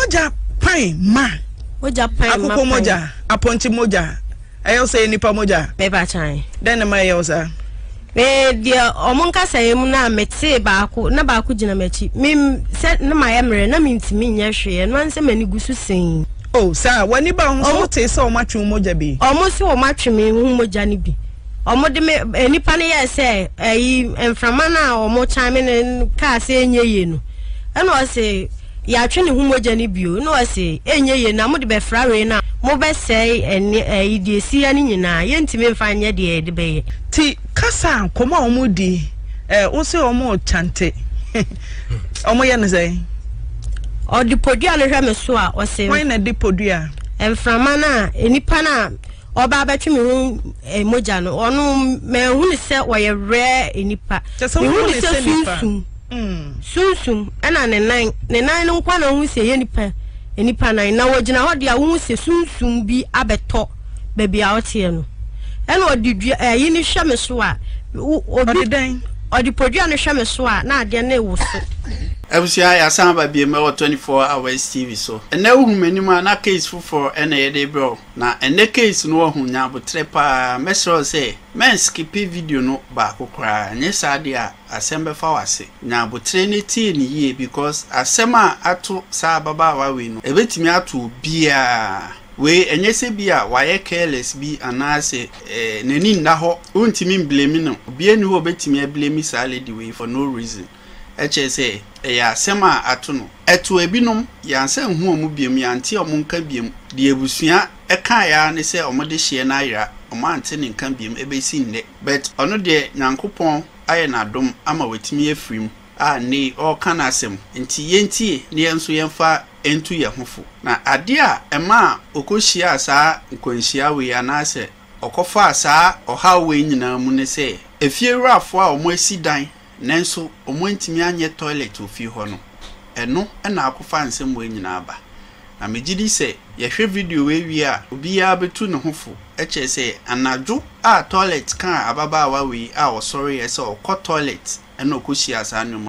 moja pai ma moja pai ma akoko moja aponchi moja ayo say nipa moja beba chan then ma ayo sa dia omonka say mu na mete baako na baako gina machi mim se na mayemre na mintimi nya hwe no anse mani gusu sen oh sir wani ba ho so te se o matwe moja bi omo se o matwe me hu moja ni bi omo de me nipa ne ye se enframa na omo chan me ne ka se enye no eno o se ya twe ne hu moja ni bio no o se enye ye na mo de be frawe na mo be say idie si ya ni nyina ye ntime mfa nya de de be ti kasa koma omudi o se omo chante omo ye ne say o di podua no hwa me so a o se why na di podua enframa na enipa na oba betwe me hu moja no onu me hu ne se wo ye rare enipa me hu ne se sunsun sunsun ana ne nan no kwa na hu se ye enipa nan na wo gina ho de a hu se sunsun bi abeto baby a ote no ena odi yi ni hwa me so a obi den odi podua no hwa me so a na ade na ewo so Ebusia ya samba bi me 24 hours TV so. Ene hu menima na case for ene ye de bro. Na ene case no hu nya botre pa mesro say men skip video no ba kokra. Nye sade a asembe fa wase. Nya botre ne tie ni ye because asema ato sa baba wa we no. Ebetimi ato bia we enye se bia waye careless bi anase neni nda ho. Untimi blame no. Bia ni ho betimi blame sa lady we for no reason. HSA ya sema atuno etu ebinom ya nse hu omu biem ya nti omu nka biem de ebusua eka ya ne se omu de hye na ayra omu ante ne nka biem ebesi nne but ono de nyankopon aye na dom ama wetimi afrim a ne o kana asem nti yenti ne enso yemfa entu ye hofo na ade a ema okohia asa nkonhia we anase okofa asa oha we nyina mu ne se efiewrafo a omu asidan nenso omontimi anye toilet ofi ho no eno na akofa nsem we nyina aba na megidi se yehwe video we wi a obi ya betu ne hofo eche se anadwo a toilet kan ababa wa we a osori ese okọ toilet ena okohia asa